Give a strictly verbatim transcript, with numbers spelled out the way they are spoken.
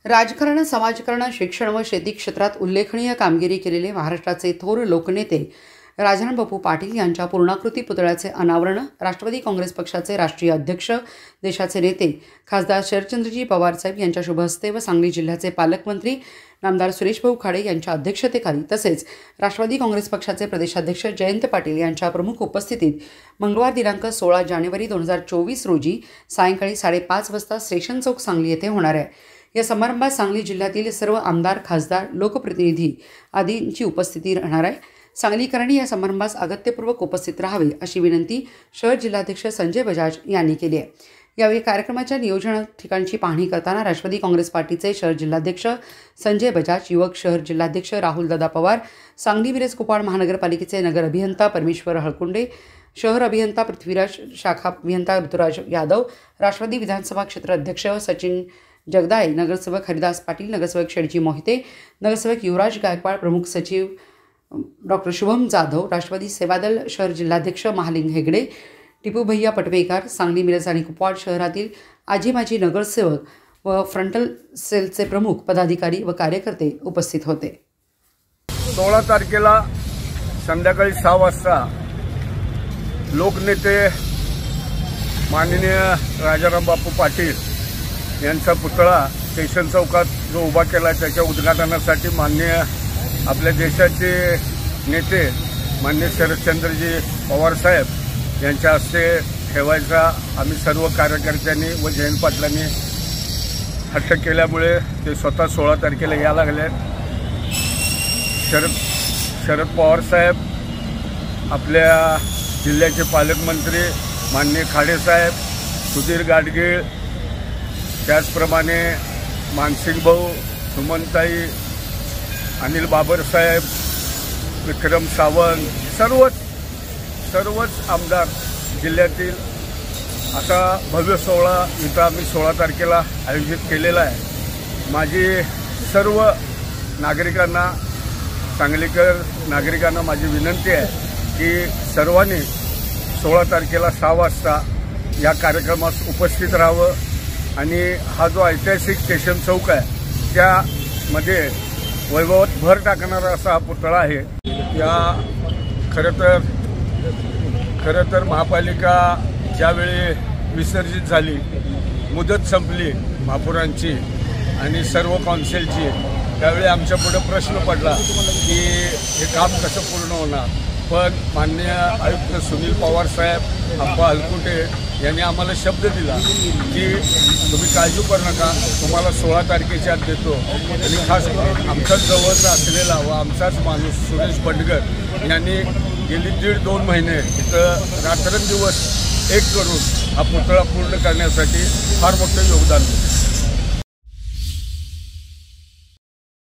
राजकारण, समाजकारण, शिक्षण व शेती क्षेत्रात उल्लेखनीय कामगिरी केलेले महाराष्ट्राचे थोर लोकनेते राजनबापू पाटील यांच्या पूर्णाकृती पुतळ्याचे अनावरण राष्ट्रवादी काँग्रेस पक्षाचे राष्ट्रीय अध्यक्ष, देशाचे नेते खासदार शरदचंद्रजी पवार साहेब यांच्या शुभ हस्ते व सांगली जिल्ह्याचे पालकमंत्री नामदार सुरेशभाऊ खाडे यांच्या अध्यक्षतेखाली तसेच राष्ट्रवादी काँग्रेस पक्षाचे प्रदेशाध्यक्ष जयंत पाटील यांच्या प्रमुख उपस्थितीत मंगळवार दिनांक सोळा जानेवारी दोन हजार चोवीस रोजी सायंकाळी साडेपाच वाजता स्टेशन चौक सांगली येथे होणार आहे। या समारंभात सांगली जिल्ह्यातील सर्व आमदार, खासदार, लोकप्रतिनिधी आदींची उपस्थिती राहणार आहे। सांगलीकरांनी या समारंभास अगत्यपूर्वक उपस्थित राहावे अशी विनंती शहर जिल्हाध्यक्ष संजय बजाज यांनी केली आहे। यावेळी कार्यक्रमाच्या नियोजन ठिकाणची पाहणी करताना राष्ट्रवादी काँग्रेस पार्टीचे शहर जिल्हाध्यक्ष संजय बजाज, युवक शहर जिल्हाध्यक्ष राहुलदादा पवार, सांगली मिरज कुपवाड महानगरपालिकेचे नगर अभियंता परमेश्वर हळकुंडे, शहर अभियंता पृथ्वीराज, शाखा अभियंता ऋतुराज यादव, राष्ट्रवादी विधानसभा क्षेत्र अध्यक्ष सचिन जगदाळे, नगरसेवक हरिदास पाटील, नगरसेवक शेडजी मोहिते, नगरसेवक युवराज गायकवाड, प्रमुख सचिव डॉक्टर शुभम जाधव, राष्ट्रवादी सेवादल शहर जिल्हाध्यक्ष महालिंग हेगडे, टिपू भैया पटवेकर, सांगली मिरज आणि कुपवाड शहरातील आजी माजी नगरसेवक व फ्रंटल सेलचे प्रमुख पदाधिकारी व कार्यकर्ते उपस्थित होते। सोळा तारखेला संध्याकाळी सहा वाजता लोकनेते माननीय राजनबापू पाटील यांचा पुतळा स्टेशन चौकात जो उभा केला त्याच्या उद्घाटनासाठी माननीय आपल्या देशाचे नेते माननीय शरदचंद्रजी पवार साहेब यांच्या हस्ते ठेवायचा आम्ही सर्व कार्यकर्त्यांनी व जयंत पाटलांनी हट्ट केल्यामुळे ते स्वतः सोळा तारखेला यायला लागले। शरद शरद पवार साहेब, आपल्या जिल्ह्याचे पालकमंत्री माननीय खाडे साहेब, सुधीर गाडगीळ, त्याचप्रमाणे मानसिंग भाऊ, सुमनताई, अनिल बाबरसाहेब, विक्रम सावंत, सर्वच सर्वच आमदार जिल्ह्यातील असा भव्य सोहळा इथं आम्ही सोळा तारखेला आयोजित केलेला आहे। माझी सर्व नागरिकांना, सांगलीकर नागरिकांना माझी विनंती आहे की सर्वांनी सोळा तारखेला सहा वाजता या कार्यक्रमास उपस्थित राहावं आणि हा जो ऐतिहासिक स्टेशन चौक आहे त्यामध्ये वैभवात भर टाकणारा असा हा पुतळा आहे। या खरं तर खरं तर महापालिका ज्यावेळी विसर्जित झाली, मुदत संपली महापौरांची आणि सर्व कौन्सिलची, त्यावेळी आमच्या पुढे प्रश्न पडला की हे काम कसं पूर्ण होणार। पण माननीय आयुक्त सुनील पवार साहेब, अप्पा हलकुटे यांनी आम्हाला शब्द दिला की तुम्ही काळजी करू नका, तुम्हाला सोळा तारखेच्या आत देतो। आणि खास करून आमच्याच जवळचा असलेला व आमचाच माणूस सुरेश बंडगर यांनी गेली दीड दोन महिने इथं रात्रंदिवस एक करून हा पुतळा पूर्ण करण्यासाठी फार मोठं योगदान दिलं।